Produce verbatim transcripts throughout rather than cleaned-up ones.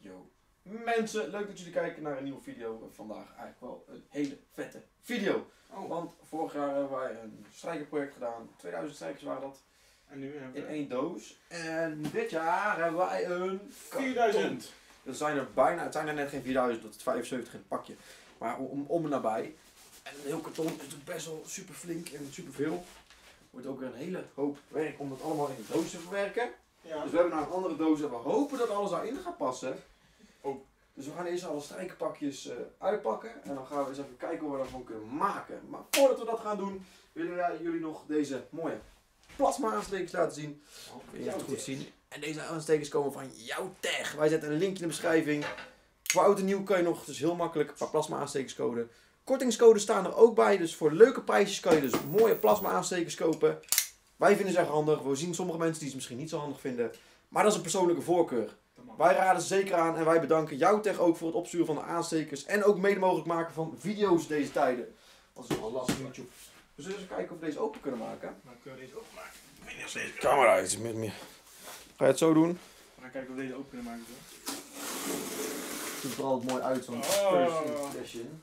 Yo mensen, leuk dat jullie kijken naar een nieuwe video. Vandaag eigenlijk wel een hele vette video. Oh. Want vorig jaar hebben wij een strijkerproject gedaan. tweeduizend strijkers waren dat. En nu hebben we... In één doos. En dit jaar hebben wij een vierduizend. Er zijn er bijna, het zijn er net geen vierduizend, dat is vijfenzeventig in het pakje. Maar om, om en nabij. En een heel karton is natuurlijk best wel super flink en super veel. Wordt ook weer een hele hoop werk om dat allemaal in de doos te verwerken. Ja. Dus we hebben nou een andere doos en we hopen dat alles daarin gaat passen. Oh. Dus we gaan eerst alle strijkerpakjes uh, uitpakken. En dan gaan we eens even kijken hoe we daarvan kunnen maken. Maar voordat we dat gaan doen, willen wij jullie nog deze mooie plasma aanstekers laten zien. Oh, kun je het goed zien. En deze aanstekers komen van Joutech. Wij zetten een linkje in de beschrijving. Voor oud en nieuw kan je nog dus heel makkelijk een paar plasma aanstekers coden. Kortingscodes staan er ook bij. Dus voor leuke prijsjes kan je dus mooie plasma aanstekers kopen. Wij vinden ze erg handig. We zien sommige mensen die ze misschien niet zo handig vinden. Maar dat is een persoonlijke voorkeur. Wij raden ze zeker aan en wij bedanken Joutech ook voor het opsturen van de aanstekers. En ook mede mogelijk maken van video's deze tijden. Dat is wel lastig YouTube. We zullen eens kijken of we deze open kunnen maken. Maar kunnen we deze openmaken? Ik weet niet of deze camera is met me. Ga je het zo doen? We gaan kijken of we deze open kunnen maken. Zo. Het ziet er altijd mooi uit, zo'n oh. first impression.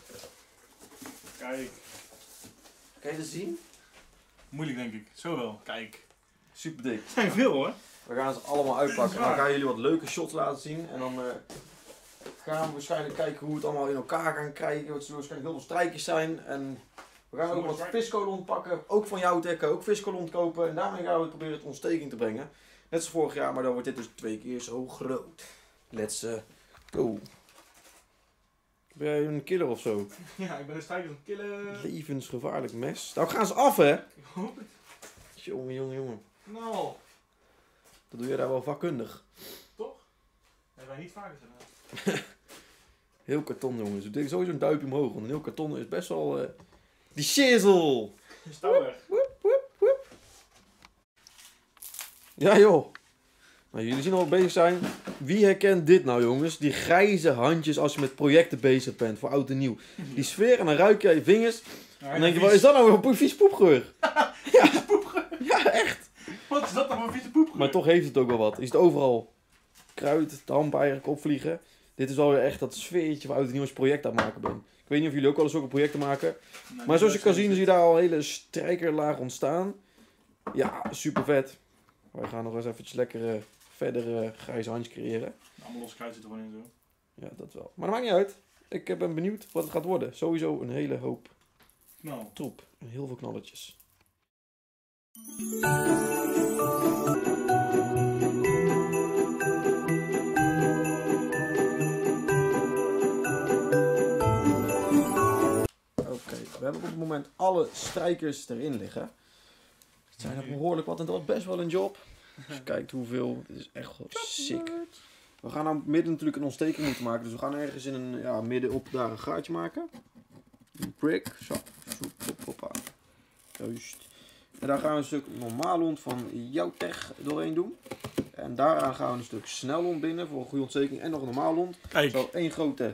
Kijk. Kan je het zien? Moeilijk denk ik. Zo wel. Kijk. Super dik. Het zijn veel hoor. We gaan ze allemaal uitpakken en dan gaan jullie wat leuke shots laten zien. En dan uh, gaan we waarschijnlijk kijken hoe we het allemaal in elkaar gaan krijgen. Het zullen waarschijnlijk heel veel strijkers zijn. En we gaan ook wat viscolon pakken. Ook van Joutech, ook viscolon kopen. En daarmee gaan we proberen het ontsteking te brengen. Net zoals vorig jaar, maar dan wordt dit dus twee keer zo groot. Let's uh, go. Ben jij een killer of zo? Ja, ik ben een strijker een killer. Levensgevaarlijk mes. Nou gaan ze af hè? Ik hoop het. Jongen, jongen, jongen. Nou. Dat doe je daar wel vakkundig. Toch? Dat hebben wij niet vaker gedaan. Heel karton jongens. Ik denk sowieso een duimpje omhoog. Want een heel karton is best wel... Uh... Die shizzle! Stouw weg. Woep, woep, woep. Ja joh. Nou, jullie zien al wat bezig zijn. Wie herkent dit nou jongens? Die grijze handjes als je met projecten bezig bent. Voor oud en nieuw. Die sfeer en dan ruik je aan je vingers. Ja, dan denk je, wat is dat nou voor een vies poepgeur? Ja. Poepgeur. Ja, echt. Wat is dat nou voor een vieze poepgeur? Maar toch heeft het ook wel wat. Je ziet overal kruid, damp eigenlijk opvliegen. Dit is wel weer echt dat sfeertje waar oud en nieuw als project aan het maken ben. Ik weet niet of jullie ook wel eens zulke projecten maken. Nee, maar zoals je kan zien zie je daar al een hele strijkerlaag ontstaan. Ja, super vet. Wij gaan nog eens eventjes lekker uh, verder uh, grijze handjes creëren. Allemaal los kruid zit er gewoon in zo. Ja, dat wel. Maar dat maakt niet uit. Ik uh, ben benieuwd wat het gaat worden. Sowieso een hele hoop knal. Troep. En heel veel knalletjes. We hebben op het moment alle strijkers erin liggen. Het zijn er behoorlijk wat en dat was best wel een job. Als je kijkt hoeveel, dit is echt wel sick. We gaan nou midden natuurlijk een ontsteking moeten maken. Dus we gaan ergens in een, ja, midden op daar een gaatje maken. Een prick. Zo. Hoppa. Juist. En daar gaan we een stuk normaalont van Joutech doorheen doen. En daaraan gaan we een stuk snellont binnen voor een goede ontsteking. En nog een normaalont. Zo één grote...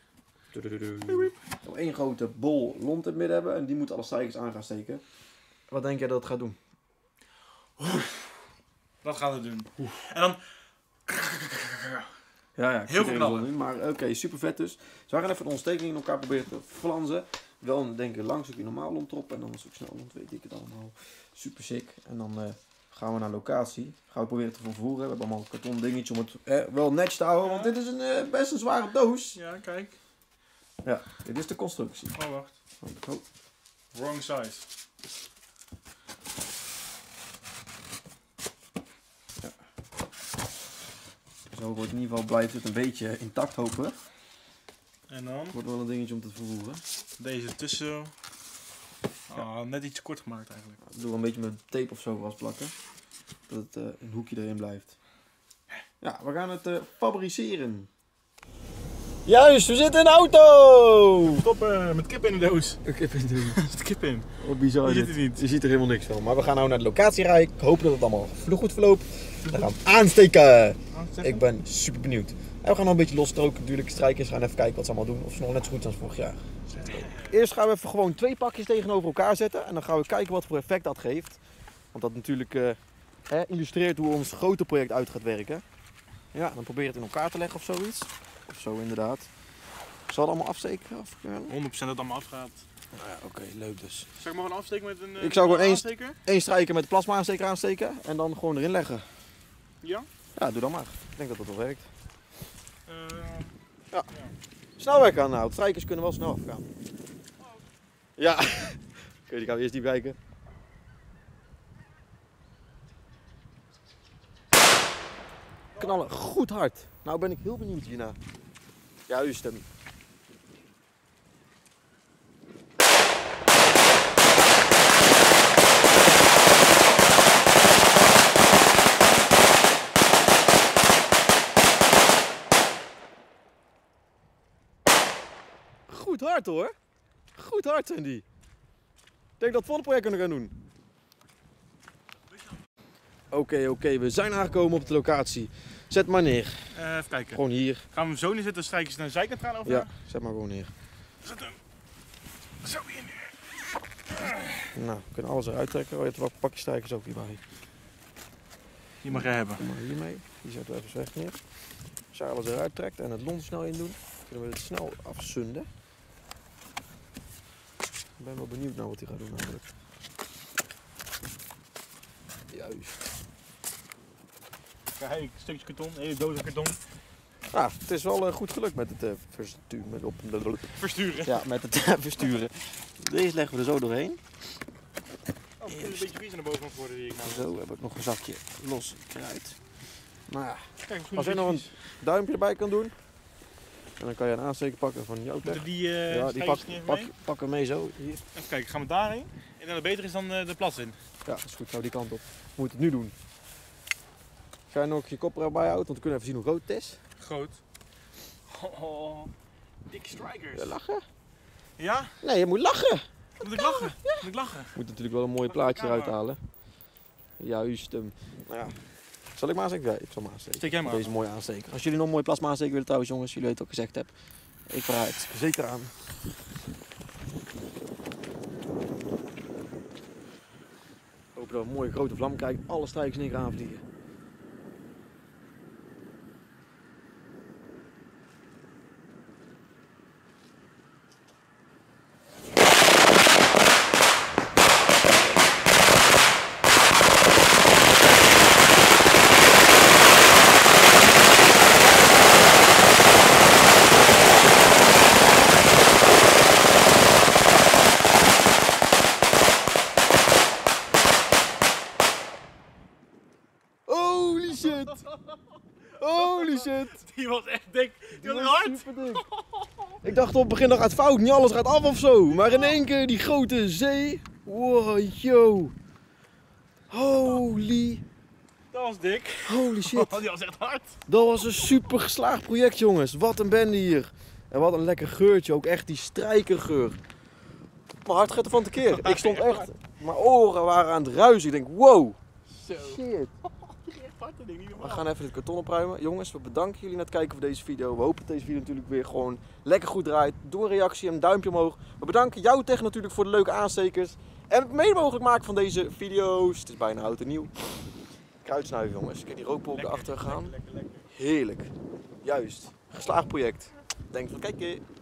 Nog één grote bol lont in het midden hebben en die moet alle strijkers aan gaan steken. Wat denk jij dat het gaat doen? Wat gaat het doen? Oef. En dan... Ja, ja, heel veel knallen. Maar oké, okay, super vet dus. Dus we gaan even de ontsteking in elkaar proberen te flanzen. Wel een denk ik lang stukje normaal lont op en dan een stuk snel lont, weet ik het allemaal. Super sick. En dan uh, gaan we naar locatie. Gaan we proberen te vervoeren. We hebben allemaal een karton dingetje om het eh, wel netjes te houden, want dit is een, uh, best een zware doos. Ja, kijk. Ja, dit is de constructie. Oh, wacht. Oh. Wrong size. Ja. Zo wordt in ieder geval blijft het een beetje intact hopen. En dan? Wordt wel een dingetje om te vervoeren. Deze tussen. Oh, net iets kort gemaakt eigenlijk. Ik doe een beetje met tape of zo vastplakken. Dat het uh, een hoekje erin blijft. Ja, we gaan het uh, fabriceren. Juist, we zitten in de auto! Stoppen met kip in de doos. Een kip in de doos. Er zit kip in. Wat bizar Je dit. ziet het niet. Je ziet er helemaal niks van. Maar we gaan nou naar de locatie rijden. Ik hoop dat het allemaal goed verloopt. Dan gaan we aansteken. aansteken. Ik ben super benieuwd. En we gaan nog een beetje losstroken natuurlijk. Strijkers. We gaan even kijken wat ze allemaal doen. Of ze nog net zo goed zijn als vorig jaar. Eerst gaan we even gewoon twee pakjes tegenover elkaar zetten. En dan gaan we kijken wat voor effect dat geeft. Want dat natuurlijk uh, eh, illustreert hoe ons grote project uit gaat werken. Ja, dan probeer je het in elkaar te leggen of zoiets. Of zo inderdaad. Zal het allemaal afsteken? Of... honderd procent dat het allemaal afgaat. Nou ja, oké, okay, leuk dus. Zal ik maar gewoon afsteken met een uh, Ik zou gewoon één, aansteker? één strijker met de plasma aansteker aansteken en dan gewoon erin leggen. Ja? Ja, doe dan maar. Ik denk dat dat wel werkt. Uh, ja. ja. Snel weg gaan nou, de strijkers kunnen wel snel afgaan. Oh. Ja, oké, okay, die gaan we eerst diep kijken. Knallen goed hard. Nou ben ik heel benieuwd hierna. Juist hem. Goed hard hoor. Goed hard zijn die. Ik denk dat we het project kunnen gaan doen. Oké, okay, oké, okay. We zijn aangekomen op de locatie. Zet maar neer. Uh, even kijken. Gewoon hier. Gaan we hem zo neerzetten, strijkjes naar de zijkant gaan over? Ja, zet maar gewoon neer. Zet hem. Zo hier neer. Nou, we kunnen alles eruit trekken. Oh, je hebt een pakje strijkers ook hierbij. Die mag jij hebben. Kom maar hiermee. Die zetten we even weg neer. Als je alles eruit trekt en het lont snel in doen, kunnen we het snel afzunden. Ik ben wel benieuwd naar wat hij gaat doen namelijk. Juist. Kijk, een stukje karton, een hele doos karton. Ah, het is wel uh, goed gelukt met het uh, versturen. Met op, versturen? Ja, met het uh, versturen. Deze leggen we er zo doorheen. Oh, het is een beetje vies aan de bovenkant geworden die ik nou zo heb ik nog een zakje los kruid. Nou ja, kijk, als je nog een duimpje erbij kan doen. En dan kan je een aansteker pakken van Jotech. Die, uh, ja, die pak, pak, pak hem mee zo. Hier. Even kijken, gaan we daarheen? En dan het beter is dan uh, de plas in. Ja, dat is goed. Nou, die kant op. We moeten het nu doen. Ga je nog je kop erbij houden, want we kunnen even zien hoe groot het is. Groot. Oh, oh. Dikke strikers. Ja, lachen? Ja? Nee, je moet lachen. Moet ik lachen? Ja. Moet ik lachen? Je moet natuurlijk wel een mooi plaatje eruit halen. Juist. Um, nou ja. Zal ik maar aansteken? Ja, ik zal maar aansteken. Steek jij maar Deze aan. Mooie aansteken. Als jullie nog een mooie plasma aansteken willen trouwens jongens, jullie weten wat ik gezegd heb. Ik vraag het zeker aan. Hoop dat we een mooie grote vlam krijgen. Alle strijkers in één keer aanvliegen. Holy shit! Holy shit! Die was echt dik. Die, Die was, was hard. Super dik. Ik dacht op het begin dat gaat fout, niet alles gaat af of zo. Maar in één keer die grote zee. Wow, yo. Holy. Dat was dik. Holy shit. Die was echt hard. Dat was een super geslaagd project jongens. Wat een bende hier. En wat een lekker geurtje, ook echt die strijkergeur. Mijn hart gaat er van tekeer. Ik stond echt, mijn oren waren aan het ruisen. Ik denk wow. Zo. Shit. We gaan even het karton opruimen. Jongens, we bedanken jullie naar het kijken voor deze video. We hopen dat deze video natuurlijk weer gewoon lekker goed draait. Doe een reactie en een duimpje omhoog. We bedanken Jotech natuurlijk voor de leuke aanstekers. En het mede mogelijk maken van deze video's. Het is bijna oud en nieuw. Kruidsnuiven jongens. Ik heb die rookpolken erachter gaan. Lekker, lekker, lekker. Heerlijk. Juist. Geslaagd project. Denk van kijken.